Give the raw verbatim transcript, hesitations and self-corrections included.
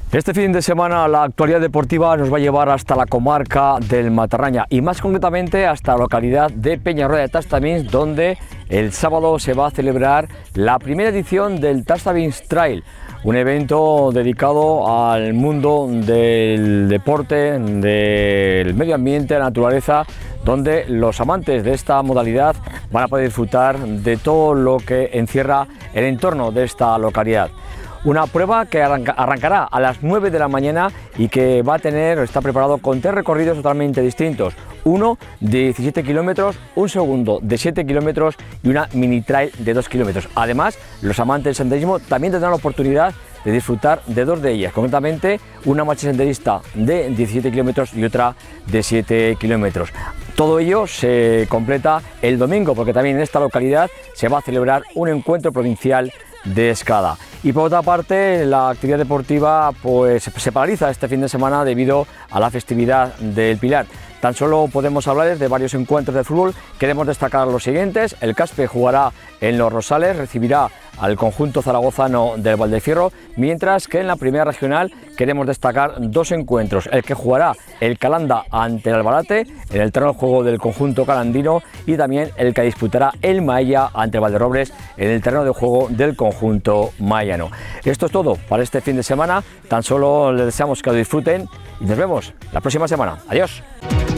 Este fin de semana la actualidad deportiva nos va a llevar hasta la comarca del Matarraña y más concretamente hasta la localidad de Peñarroya de Tastavins, donde el sábado se va a celebrar la primera edición del Tastavins Trail, un evento dedicado al mundo del deporte, del medio ambiente, la naturaleza, donde los amantes de esta modalidad van a poder disfrutar de todo lo que encierra el entorno de esta localidad. Una prueba que arranca, arrancará a las nueve de la mañana y que va a tener, está preparado con tres recorridos totalmente distintos. Uno de diecisiete kilómetros, un segundo de siete kilómetros y una mini trail de dos kilómetros. Además, los amantes del senderismo también tendrán la oportunidad de disfrutar de dos de ellas, concretamente una marcha senderista de diecisiete kilómetros y otra de siete kilómetros. Todo ello se completa el domingo, porque también en esta localidad se va a celebrar un encuentro provincial de escalada. Y por otra parte, la actividad deportiva pues se paraliza este fin de semana debido a la festividad del Pilar. Tan solo podemos hablar de varios encuentros de fútbol. Queremos destacar los siguientes: el Caspe jugará en Los Rosales, recibirá al conjunto zaragozano del Valdefierro, mientras que en la primera regional queremos destacar dos encuentros: el que jugará el Calanda ante el Albarate en el terreno de juego del conjunto calandino, y también el que disputará el Maella ante el Valderrobles en el terreno de juego del conjunto mayano. Esto es todo para este fin de semana. Tan solo les deseamos que lo disfruten y nos vemos la próxima semana. Adiós.